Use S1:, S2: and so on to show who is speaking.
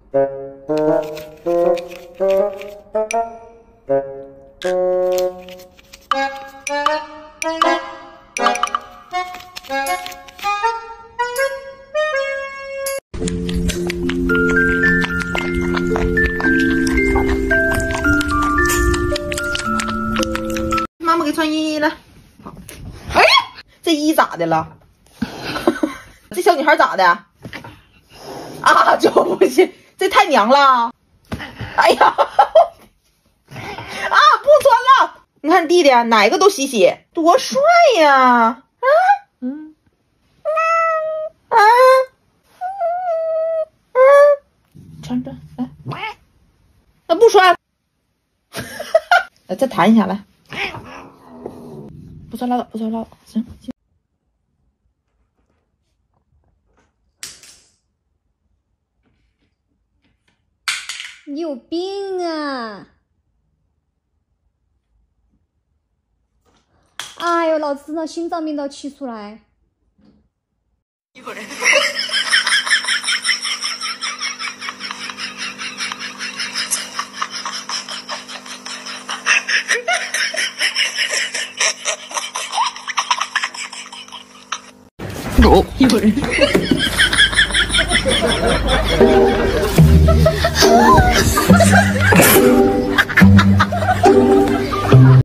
S1: 妈妈给穿衣了。哎呀，这衣咋的了？这小女孩咋的？啊，就不行，这太娘了。哎呀，啊，不穿了。你看弟弟哪个都洗洗，多帅呀！啊，穿着来，那不穿，再弹一下来。不穿拉倒，不穿拉倒，行。
S2: 你有病啊！哎呦，老子真的心脏病都气出来。
S1: 有人。有人。